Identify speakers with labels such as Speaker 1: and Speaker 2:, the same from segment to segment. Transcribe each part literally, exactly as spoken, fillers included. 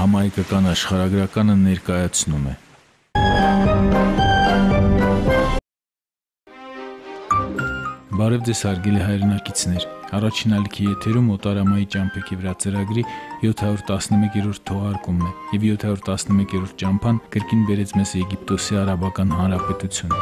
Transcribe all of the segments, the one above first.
Speaker 1: Համահայկական աշխարհագրականը ներկայացնում է։ Բարև ձեզ հարգելի հայրենակիցներ։ Առաջին ալիքի եթերում Օտարամայի ճամփեքի վրա ծրագրի յոթ հարյուր տասնմեկերորդ թողարկումն է, եւ յոթ հարյուր տասնմեկերորդ ճամփան կրկին բերեց մեզ Եգիպտոսի Արաբական Հանրապետություն։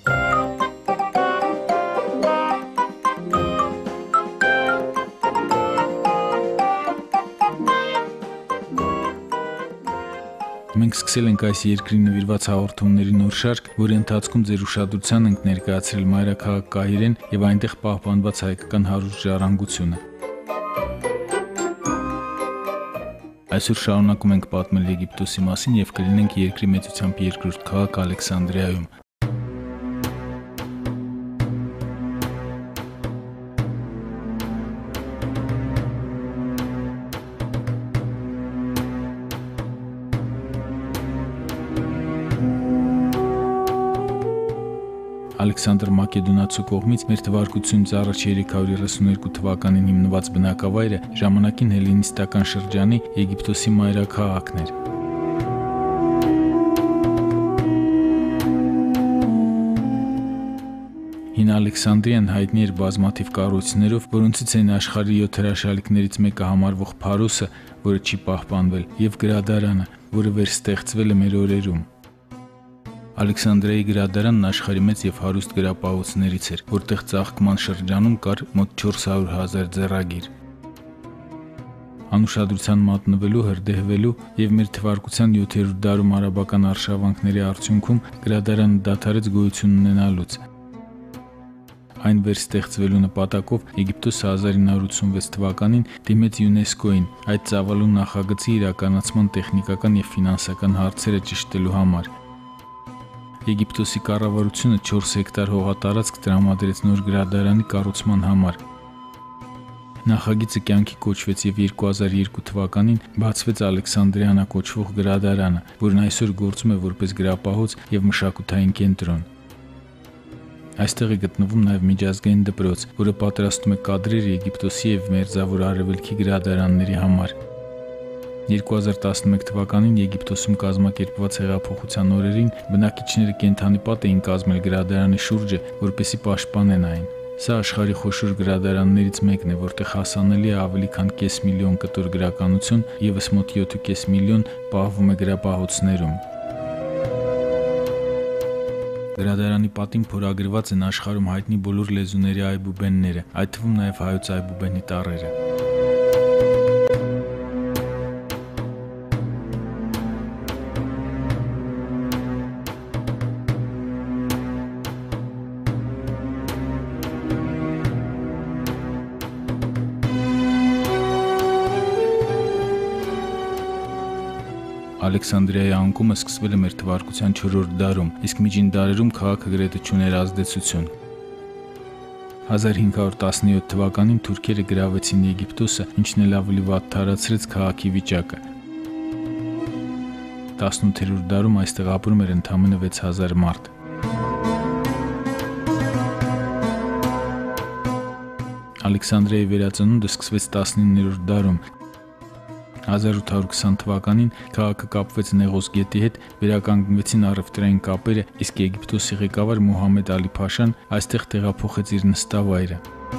Speaker 1: Մենք սկսել ենք այս երկրի նվիրված հաղորդումների նոր շարք, որի ընթացքում ձեր ուշադրության ենք ներկայացրել մայրաքաղաք Կահիրեն եւ այնտեղ պահպանված հայկական հարուստ ժառանգությունը։ Այսօր շարունակում ենք պատմել Եգիպտոսի մասին եւ կլինենք երկրի մեծությամբ երկրորդ քաղաք Ալեքսանդրիայում։ Ալեքսանդր Մակեդոնացու կողմից մեր թվարկությունից առաջ երեք հարյուր երեսունհինգ թվականին հիմնված բնակավայրը ժամանակին հելլենիստական շրջանի Եգիպտոսի մայրաքաղաքն էր։ Հին Ալեքսանդրիան հայտնի էր բազմաթիվ կառույցներով, որոնցից են աշխարհի յոթ հրաշալիքներից մեկը համարվող Փարոսը, որը չի պահպանվել, եւ գրադարանը, որը վերստեղծվել է մեր օրերում։ Ալեքսանդրիայի գրադարանն աշխարհի մեծ եւ հարուստ գրապահոցներից էր, որտեղ ծաղկման շրջանում կար մոտ չորս հարյուր հազար ձեռագիր։ Անուշադրության մատնվելու, հրդեհվելու եւ մեր թվարկության յոթերորդ դարում արաբական արշավանքների արդյունքում գրադարանը դադարեց գոյություն ունենալուց։ Այն վերստեղծվելու նպատակով Եգիպտոսը հազար ինը հարյուր ութսունվեց թվականին դիմեց ՅՈՒՆԵՍԿՕ-ին այդ ծավալուն նախագծի իրականացման տեխնիկական եւ ֆինանսական հարցերը ճշտելու համար։ Եգիպտոսի կառավարությունը չորս հեկտար հողատարածք տրամադրեց նոր գրադարանի կառուցման համար։ Նախագիծը կյանքի կոչվեց եւ երկու հազար երկու թվականին բացվեց Ալեքսանդրիանա կոչվող գրադարանը, որն այսօր գործում է որպես գրապահոց եւ մշակութային կենտրոն։ Այստեղ է գտնվում նաեւ միջազգային դպրոց, որը պատրաստում է կադրեր Եգիպտոսի եւ Մերձավոր Արևելքի գրադարանների համար։ երկու հազար տասնմեկ թվականին Եգիպտոսում կազմակերպված հեղափոխության օրերին բնակիչները կենդանիպատ էին կազմել գրադարանի շուրջը, որպեսզի պաշտպանեն այն։ Սա աշխարհի խոշոր գրադարաններից մեկն է, որտեղ հասանելի է ավելի քան կես միլիոն կտոր գրականություն, եւս մոտ յոթ ու կես միլիոն պահվում է գրապահոցներում։ Գրադարանի պատին փորագրված են աշխարհում հայտնի բոլոր լեզուների այբուբենները, այդ թվում նաեւ հայոց այբուբենի տառերը։ Ալեքսանդրիայի անկումը սկսվել է մեր թվարկության չորրորդ դարում, իսկ միջին դարերում քաղաքը գրեթե չուներ ազդեցություն։ հազար հինգ հարյուր տասնյոթ թվականին թուրքերը գրավեցին Եգիպտոսը, ինչն էլ ավելի վատ թարացրեց քաղաքի վիճակը։ տասնութերորդ դարում այստեղ ապրում էր ընդամենը վեց հազար մարդ։ Ալեքսանդրիայի վերածնունդը սկսվեց տասնիններորդ դարում։ հազար ութ հարյուր քսան թվականին քաղաքը կապվեց Նեղոս գետի հետ, վերականգնվեցին առևտրային կապերը, իսկ Եգիպտոսի ղեկավար Մուհամեդ Ալի Փաշան այստեղ տեղափոխեց իր նստավայրը։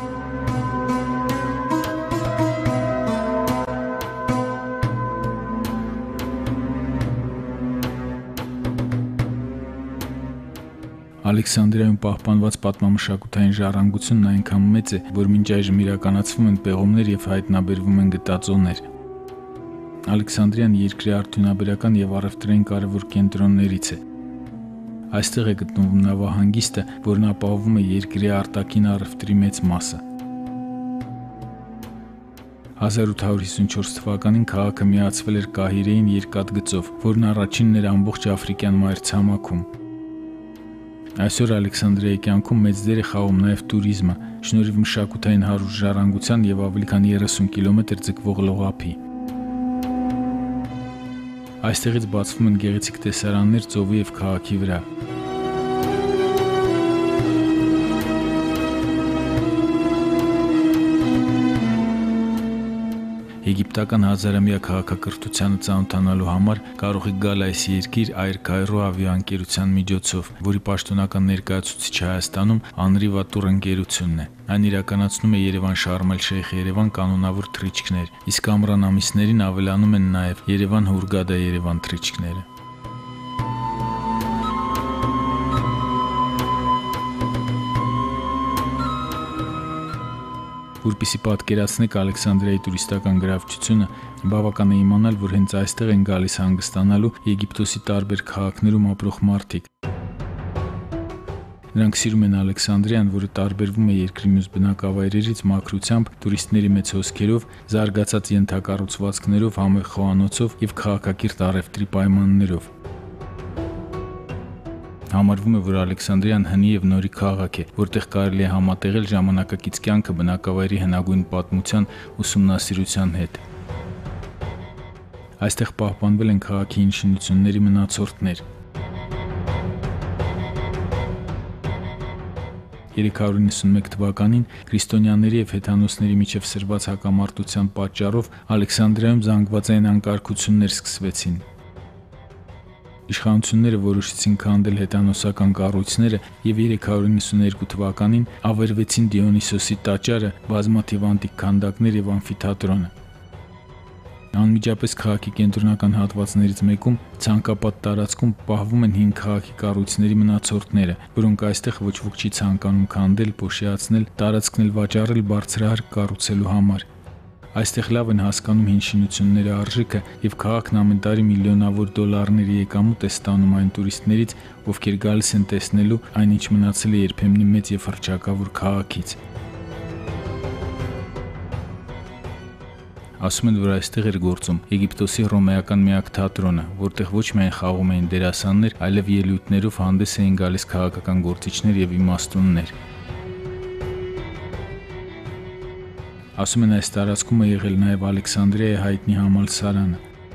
Speaker 1: Ալեքսանդրիայում պահպանված պատմամշակութային ժառանգությունն այնքան մեծ է, որ մինչ այժմ իրականացվում են պեղումներ եւ հայտնաբերվում են գտածոներ։ Ալեքսանդրիան երկրի արդյունաբերական եւ առևտրային կարևոր կենտրոններից է։ Այստեղ է գտնվում նավահանգիստը, որն ապահովում է երկրի արտաքին առևտրի մեծ մասը։ հազար ութ հարյուր հիսունչորս թվականին քաղաքը միացվել էր Կահիրեին երկաթգծով, որն առաջինն էր ամբողջ Աֆրիկյան մայրցամաքում։ Այսօր Ալեքսանդրիայի կյանքում մեծ դեր է խաղում նաեւ տուրիզմը, շնորհիվ մշակութային հարուստ ժառանգության եւ ավելի քան երեսուն կիլոմետր ձգվող լողափի։ Այստեղից բացվում են գեղեցիկ տեսարաններ ծովի եւ քաղաքի վրա։ Եգիպտական հազարամյա քաղաքակրթությանը ծանոթանալու համար կարող եք գալ այս երկիր Air Cairo ավիաընկերության միջոցով, որի պաշտոնական ներկայացուցիչը Հայաստանում Անրի Վատուր ընկերությունն է։ Այն իրականացնում է Երևան Շարմ էլ Շեյխ Երևան կանոնավոր թռիչքներ, իսկ ամռան ամիսներին ավելանում են նաև Երևան Հուրգադա Երևան թռիչքները։ Որպեսզի պատկերացնեք Ալեքսանդրիայի տուրիստական գրավչությունը, բավական է իմանալ, որ հենց այստեղ են գալիս հանգստանալու Եգիպտոսի տարբեր քաղաքներում ապրող մարդիկ։ Նրանք սիրում են Ալեքսանդրիան, որը տարբերվում է երկրի մյուս բնակավայրերից մաքրությամբ, տուրիստների մեծ հոսքերով, զարգացած ենթակառուցվածքներով, համեղ խոհանոցով եւ քաղաքակիրթ առևտրի պայմաններով։ Համարվում է, որ Ալեքսանդրիան հնի եւ նորի քաղաք է, որտեղ կարելի է համատեղել ժամանակակից կյանքը բնակավայրի հնագույն պատմության ուսումնասիրության հետ։ Այստեղ պահպանվել են քաղաքի հին շինությունների մնացորդներ։ երեք հարյուր նվաթ թվականին քրիստոնյաների եւ հեթանոսների միջև սրված հակամարտության պատճառով Ալեքսանդրիայում զանգվածային անկարգություններ սկսվեցին։ Իշխանությունները որոշեցին քանդել հեթանոսական կառույցները եւ երեք հարյուր նվաթ թվականին ավերվեցին Դիոնիսոսի տաճարը, բազմաթիվ անտիկ քանդակներ եւ ամֆիթատրոնը։ Անմիջապես քաղաքի կենտրոնական հատվածներից մեկում ցանկապատ տարածքում պահվում են հին քաղաքի կառույցների մնացորդները, որոնք այստեղ ոչ ոք չի ցանկանում քանդել, փոշիացնել, տարածքն էլ վաճառել բարձրահարկ կառուցելու համար։ Այստեղ լավ են հասկանում հին շինությունների արժեքը եւ քաղաքն ամեն տարի միլիոնավոր դոլարների եկամուտ է ստանում այն տուրիստներից, ովքեր գալիս են տեսնելու այն, ինչ մնացել է երբեմնի մեծ եւ հռչակավոր քաղաքից։ Ասում են, որ այստեղ էր գործում Եգիպտոսի հռոմեական միակ թատրոնը, որտեղ ոչ միայն խաղում էին դերասաններ, այլև ելույթներով հանդես էին գալիս քաղաքական գործիչներ եւ իմաստուններ։ Ասում են, այս տարածքում է եղել նաև Ալեքսանդրիայի հայտնի համալսարանը։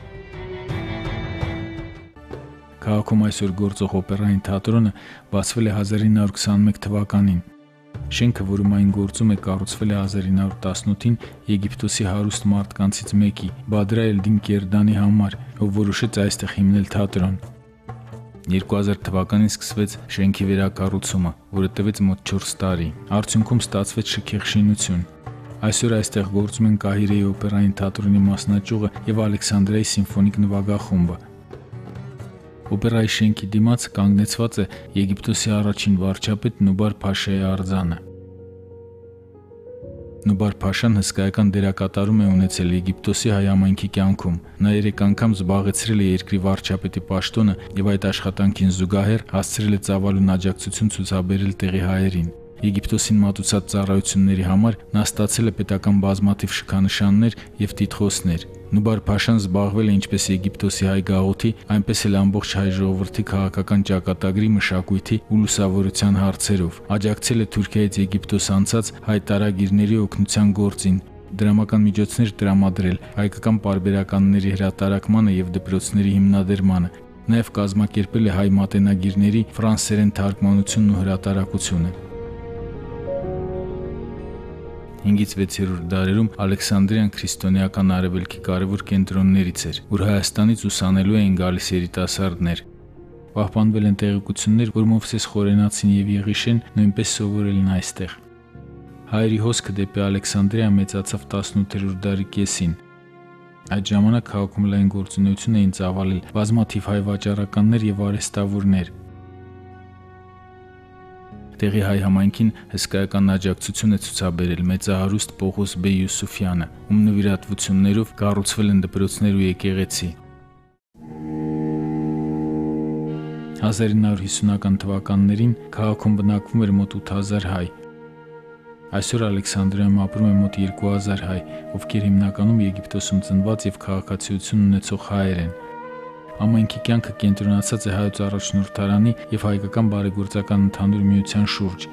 Speaker 1: Քաղաքում այսօր գործող օպերային թատրոնը բացվել է հազար ինը հարյուր քսանմեկ թվականին։ Շենքը, որում այն գործում է, կառուցվել է հազար ինը հարյուր տասնութին Եգիպտոսի հարուստ մարդկանցից մեկի՝ Բադրա էլ-Դին Կերդանի համար, ով որոշեց այստեղ հիմնել թատրոն։ երկու հազար թվականին սկսվեց շենքի վերակառուցումը, որը տևեց մոտ չորս տարի։ Արդյունքում ստացվեց շքեղ շինություն։ Այսօր այստեղ գործում են Կահիրեի օպերային թատրոնի մասնաճյուղը եւ Ալեքսանդրիայի սիմֆոնիկ նվագախումբը։ Օպերայի շենքի դիմաց կանգնեցված է Եգիպտոսի առաջին վարչապետ Նուբար Փաշայի արձանը։ Նուբար Փաշան հսկայական դերակատարում է ունեցել Եգիպտոսի հայ համայնքի կյանքում։ Նա երեք անգամ զբաղեցրել է երկրի վարչապետի պաշտոնը եւ այդ աշխատանքին զուգահեռ հասցրել է ծավալուն աջակցություն ցուցաբերել տեղի հայերին։ Եգիպտոսին մատուցած ծառայությունների համար նա ստացել է պետական բազմաթիվ շքանշաններ եւ տիտղոսներ։ Նուբար Փաշան զբաղվել է ինչպես Եգիպտոսի հայ գաղութի, այնպես էլ ամբողջ հայ ժողովրդի քաղաքական ճակատագրի, մշակույթի ու լուսավորության հարցերով։ Աջակցել է Թուրքիայից Եգիպտոս անցած հայ տարագիրների օգնության գործին, դրամական միջոցներ տրամադրել, հայկական պարբերականների հրատարակմանը եւ դպրոցների հիմնադրմանը։ Նաեւ կազմակերպել է հայ մատենագիրների ֆրանսերեն թարգմանությունն ու հրատարակությունը։ հինգից վեցերորդ դարերում Ալեքսանդրիան քրիստոնեական արևելքի կարևոր կենտրոններից էր, որ Հայաստանից ուսանելու էին գալիս երիտասարդներ։ Պահպանվել են տեղեկություններ, որ Մովսես Խորենացին եւ Եղիշեն նույնպես սովորել են այստեղ։ Հայերի հոսքը դեպի Ալեքսանդրիա մեծացավ տասնութերորդ դարի կեսին։ Այդ ժամանակ քաղաքում լայն գործունեություն էին ծավալել բազմաթիվ հայ վաճառականներ եւ արհեստավորներ։ Տեղի հայ համայնքին հսկայական աջակցություն է ցուցաբերել մեծահարուստ Պողոս Բեյ Յուսուֆյանը, ում նվիրատվություններով կառուցվել են դպրոցներ ու եկեղեցի։ հազար ինը հարյուր հիսունական թվականներին քաղաքում բնակվում էր մոտ ութ հազար հայ։ Այսօր Ալեքսանդրիայում ապրում է մոտ երկու հազար հայ, ովքեր հիմնականում Եգիպտոսում ծնված եւ քաղաքացիություն ունեցող հայեր են։ Ամենքի կյանքը կենտրոնացած է հայոց առաջնորդարանի եւ հայկական բարեգործական ընդհանուր միության շուրջ։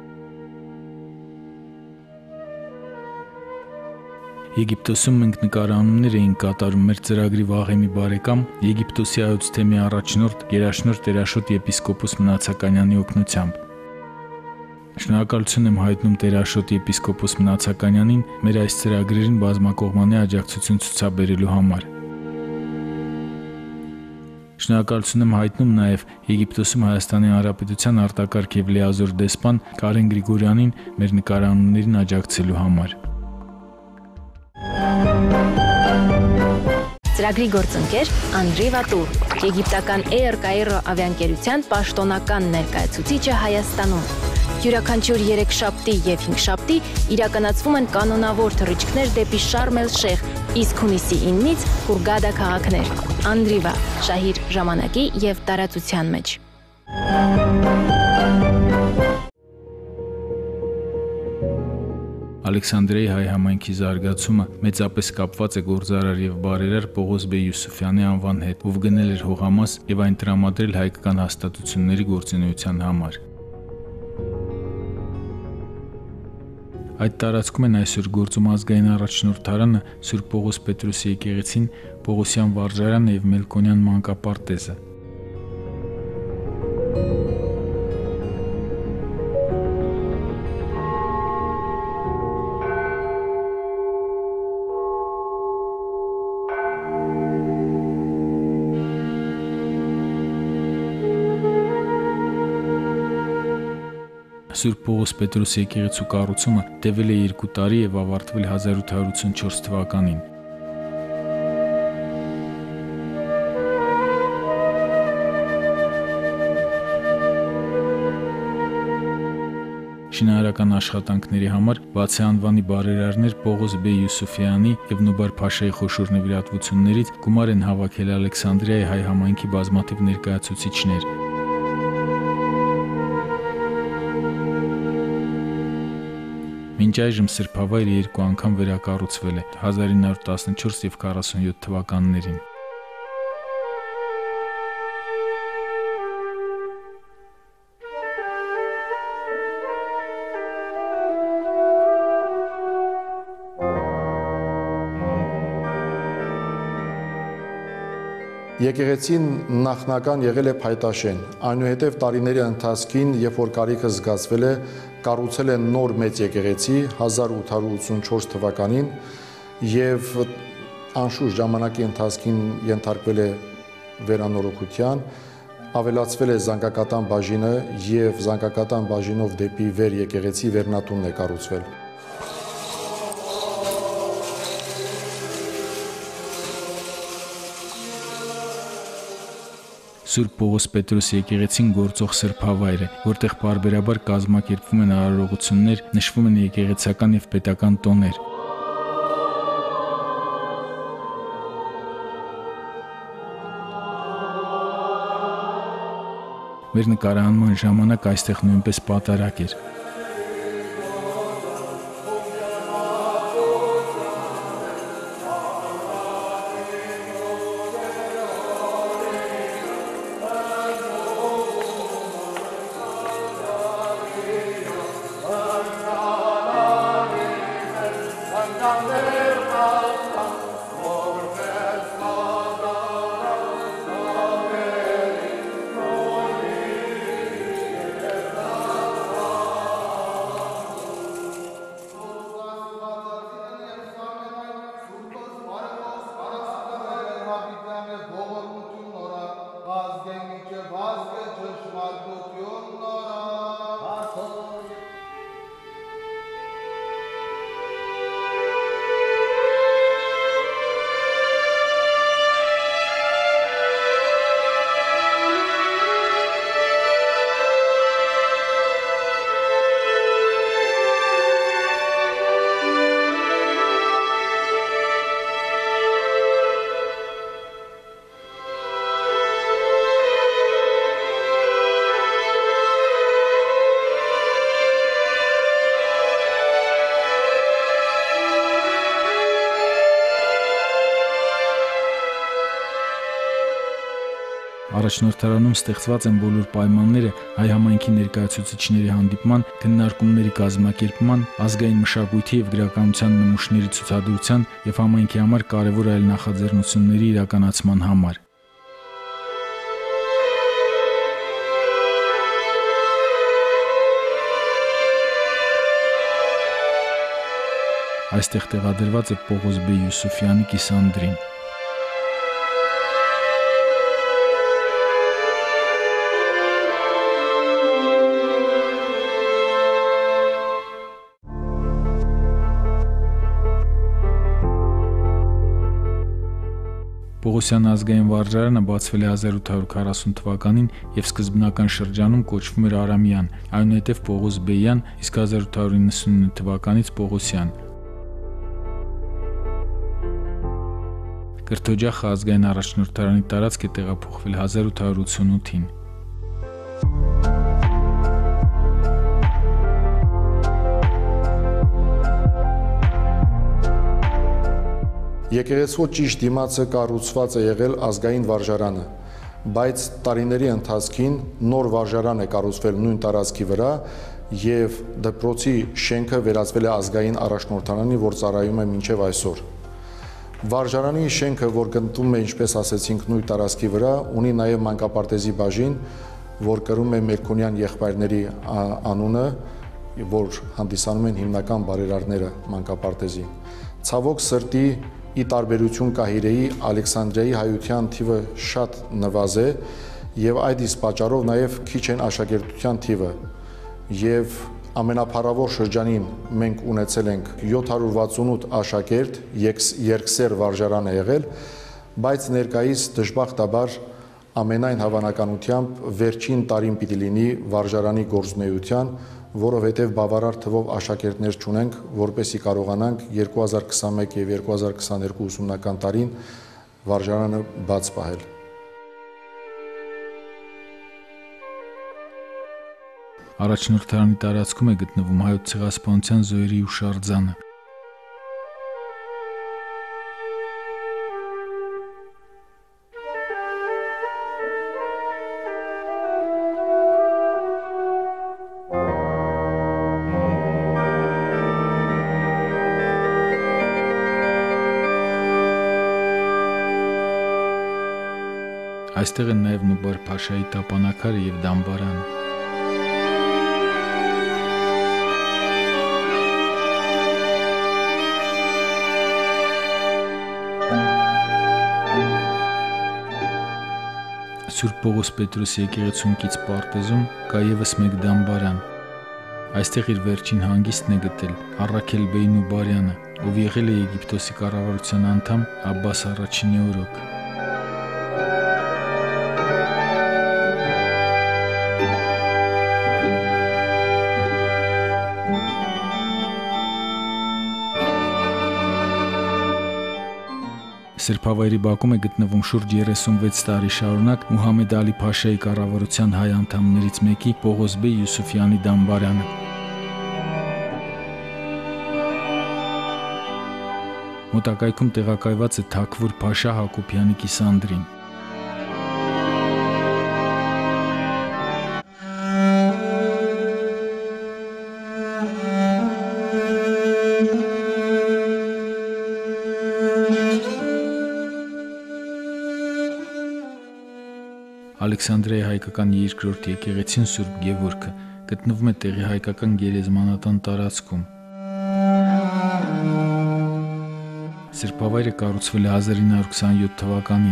Speaker 1: Եգիպտոսում մենք նկարանումներ էինք կատարում մեր ծրագրի վաղեմի բարեկամ Եգիպտոսի հայոց թեմի առաջնորդ Գերաշնորհ Տերաշոտ եպիսկոպոս Մնացականյանի օգնությամբ։ Շնորհակալություն եմ հայտնում Տեր Աշոտի եպիսկոպոս Մնացականյանին մեր այս ծրագրերին բազմակողմանի աջակցություն ցուցաբերելու համար։ Շնորհակալություն եմ հայտնում նաև Եգիպտոսում Հայաստանի Հանրապետության արտակարգ եւ լիազոր դեսպան Կարեն Գրիգորյանին մեր նկարանուններին աջակցելու համար։
Speaker 2: Ծրագրի գործընկեր Անդրեյ Վատուր, եգիպտական Air Cairo ավիաընկերության պաշտոնական ներկայացուցիչը Հայաստանում։ Յուրաքանչյուր երեքշաբթի եւ հինգշաբթի իրականացվում են կանոնավոր թռիչքներ դեպի Շարմ էլ-Շեյխ, իսկ հունիսի իննից Հուրգադա քաղաքներ։ Անդրիվա, շահիր ժամանակի եւ տարածության մեջ։
Speaker 1: Ալեքսանդրիայի հայ համայնքի զարգացումը մեծապես կապված է գործարար եւ բարերար Պողոս Բեյ Յուսուֆյանի անվան հետ, ով գնել էր հողամաս եւ այն տրամադրել հայկական հաստատությունների գործունեության համար։ Այդ տարածքում են այսօր գործում ազգային առաջնորդարանը, Սուրբ Պողոս Պետրոսի եկեղեցին, Պողոսյան վարժարանը եւ Մելքոնյան մանկապարտեզը։ Սուրբ Պողոս Պետրոսի եկեղեցու կառուցումը տևել է երկու տարի եւ ավարտվել հազար ութ հարյուր ութսունչորս թվականին։ Շինարարական աշխատանքների համար բացի անվանի բարերարներ Պողոս Բեյ Յուսուֆյանի եւ Նուբար Փաշայի խոշոր նվիրատվություններից գումար են հավաքել Ալեքսանդրիայի հայ համայնքի բազմաթիվ ներկայացուցիչներ։ Մինչ այժմ սրբավայրը երկու անգամ վերակառուցվել է՝ հազար ինը հարյուր տասնչորս եւ քառասունյոթ թվականներին։
Speaker 3: Եկեղեցին նախնական եղել է փայտաշեն, այնուհետև տարիների ընթացքին, երբ որ կարիքը զգացվել է, կառուցել են նոր մեծ եկեղեցի հազար ութ հարյուր ութսունչորս թվականին եւ անշուշտ ժամանակի ընթացքին ենթարկվել է վերանորոգության, ավելացվել է զանգակատան բաժինը եւ զանգակատան բաժինով դեպի վեր եկեղեցի վերնատունն է կառուցվել։
Speaker 1: Սուրբ Պողոս Պետրոսի եկեղեցին գործող սրբավայր է, որտեղ պարբերաբար կազմակերպվում են արարողություններ, նշվում են եկեղեցական եւ պետական տոներ։ Մեր նկարահանման ժամանակ այստեղ նույնպես պատարակ էր։ Առաջնորդարանում ստեղծված են բոլոր պայմանները հայ համայնքի ներկայացուցիչների հանդիպման, քննարկումների կազմակերպման, ազգային մշակույթի եւ գրականության նմուշների ցուցադրության եւ համայնքի համար կարեւոր այլ նախաձեռնությունների իրականացման համար։ Այստեղ տեղադրված է Պողոս Բեյ Յուսուֆյանի կիսանդրին։ Պողոսյան ազգային վարժարանը բացվել է հազար ութ հարյուր քառասուն թվականին և սկզբնական շրջանում կոչվում էր Արամյան, այնուհետև Պողոս Բեյան, իսկ հազար ութ հարյուր իննսունինը թվականից Պողոսյան։ Կրթօջախը ազգային առաջնորդարանի տարածք է տեղափոխվել հազար ութ հարյուր ութսունութին։
Speaker 3: Եկեղեցու ճիշտ դիմացը կառուցված է եղել ազգային վարժարանը, բայց տարիների ընթացքին նոր վարժարան է կառուցվել նույն տարածքի վրա և դպրոցի շենքը վերածվել է ազգային առաջնորդարանի, որ ծառայում է մինչև այսօր։ Վարժարանի շենքը, որ գտնվում է, ինչպես ասեցինք, նույն տարածքի վրա, ունի նաև մանկապարտեզի բաժին, որ կրում է Մերկոնյան եղբայրների անունը, որ հանդիսանում են հիմնական բարերարները մանկապարտեզի։ Ցավոք սրտի, ի տարբերություն Կահիրեի, Ալեքսանդրիայի հայության թիվը շատ նվազ է և այդ իսկ պատճառով նաև քիչ են աշակերտության թիվը և ամենափառավոր շրջանին մենք ունեցել ենք յոթ հարյուր վաթսունութ աշակերտ, երկսեռ վարժարան է եղել, բայց ներկայիս դժբախտաբար ամենայն հավանականությամբ վերջին տարին պիտի լինի վարժարանի գործունեության, որովհետև բավարար թվով աշակերտներ չունենք, որպեսզի կարողանանք երկու հազար քսանմեկ և երկու հազար քսաներկու ուսումնական տարին վարժարանը բաց պահել։
Speaker 1: Առաջնորդարանի տարածքում է գտնվում հայոց ցեղասպանության զոհերի հուշարձանը։ Այստեղ են նաև Նուբար Փաշայի տապանակարը և դամբարանը։ Սուրբ Պողոս Պետրոսի եկեղեցուն կից պարտեզում կա ևս մեկ դամբարան։ Այստեղ իր վերջին հանգիստն է գտել Առաքել Բեյ Նուբարյանը, ով եղել է Եգիպտոսի կառավարության անդամ Աբբաս առաջինի օրոք։ Սրբավայրի բակում է գտնվում շուրջ երեսունվեց տարի շարունակ Մուհամեդ Ալի Փաշայի կառավարության հայ անդամներից մեկի Պողոս Բեյ Յուսուֆյանի դամբարանը։ Մոտակայքում տեղակայված է Թաքվուր Փաշա Հակոբյանի կիսանդրին։ Ալեքսանդրիայի հայկական երկրորդ եկեղեցին Սուրբ Գևորգը գտնվում է տեղի հայկական գերեզմանատան տարածքում։ Սրբավայրը կառուցվել է հազար ինը հարյուր քսանյոթ թվականին։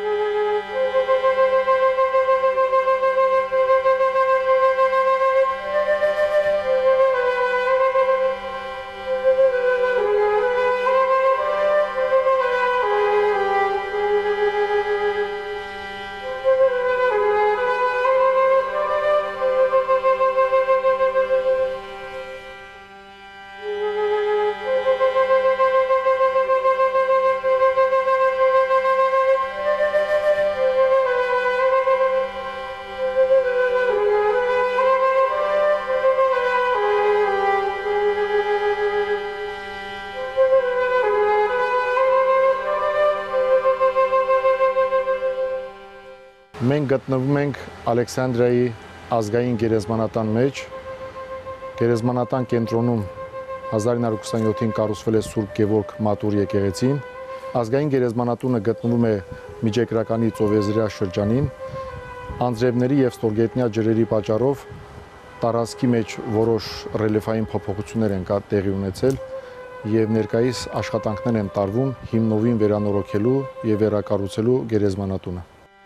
Speaker 1: Մենք գտնվում ենք Ալեքսանդրիայի ազգային գերեզմանատան մեջ։ Գերեզմանատան կենտրոնում հազար ինը հարյուր քսանյոթին կառուցվել է Սուրբ Գևորգ մատուր եկեղեցին։ Ազգային գերեզմանատունը գտնվում է Միջերկրականի ծովեզրյա շրջանին։ Անձրևների և ստորգետնյա ջրերի պատճառով տարածքի մեջ որոշ ռելիեֆային փոփոխություններ են տեղի ունեցել
Speaker 3: եւ ներկայիս աշխատանքներ են տարվում հիմնովին վերանորոգելու եւ վերակառուցելու գերեզմանատունը։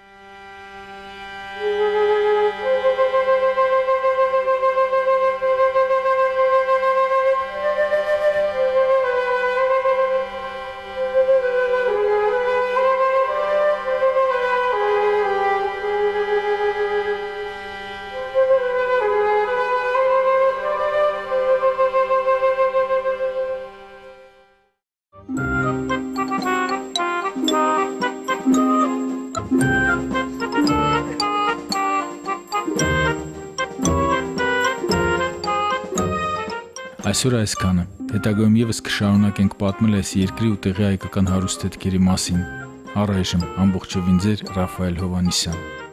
Speaker 1: Այսօր այսքանը։ Հետագայում եւս կշարունակենք պատմել այս երկրի ու տեղի հայկական հարուստ հետքերի մասին։ Առայժմ ամբողջովին ձեր Ռաֆայել Հովհաննիսյան։